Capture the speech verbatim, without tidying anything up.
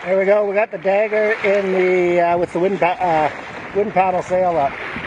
There we go. We got the Dagger in the uh, with the wind pa uh, wind paddle sail up.